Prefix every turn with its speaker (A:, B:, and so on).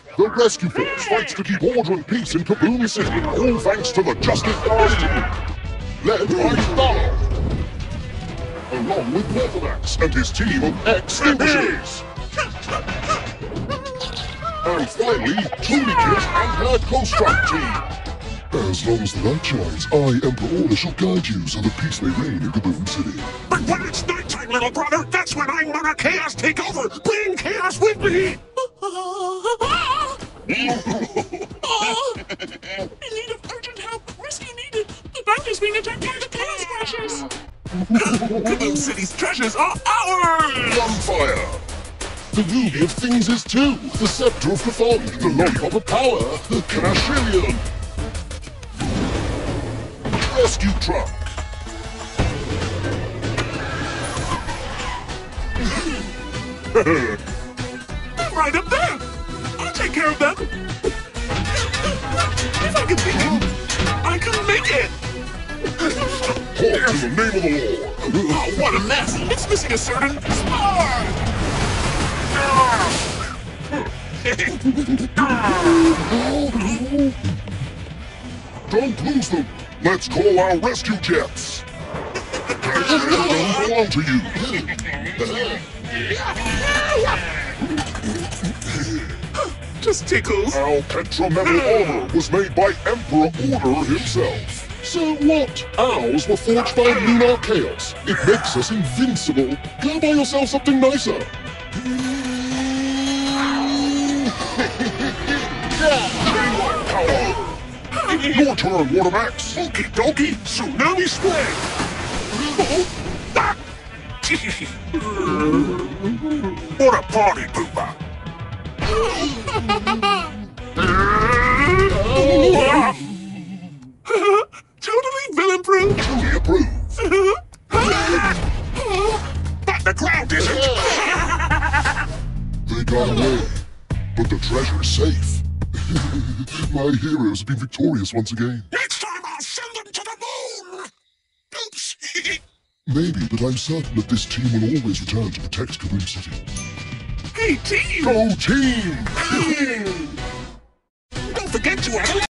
A: The rescue force fights to keep order and peace in Kaboom City, all thanks to the Justice Stars team, led by Donald, along with Weathermax and his team of extinguishers. And finally, Toonikit and her Construct team. As long as the light shines, I, Emperor Order, shall guide you so that peace may reign in Kaboom City.
B: But when it's nighttime, little brother, that's when I want a chaos takeover! Bring chaos with me!
C: In need of urgent help! Rescue needed! The boat is being attacked by the chaos crashers!
B: Kaboom City's treasures are ours!
A: Gunfire! The Ruby of Things is too! The Scepter of Cthulhu, the Lollipop of Power, the Cashillion! Rescue truck!
B: They're right up there! I'll take care of them! If I can beat him, I can make it!
A: Halt in the name of the law!
B: Oh, what a mess! It's missing a certain spark!
A: Don't lose them! Let's call our rescue jets! I don't belong to you!
B: Just tickles.
A: Our petrometal armor was made by Emperor Order himself. So what? Ours were forged by lunar chaos. It makes us invincible. Go buy yourself something nicer. Your turn, Watermax.
B: Okie dokie, tsunami spray! What a party pooper! Totally villain-proof!
A: Truly approved.
B: But the ground isn't!
A: They got away, but the treasure's safe. My heroes have been victorious once again.
B: Next time I'll send them to the moon! Oops!
A: Maybe, but I'm certain that this team will always return to protect Kaboom City.
B: Hey, team!
A: Go team!
B: Don't forget to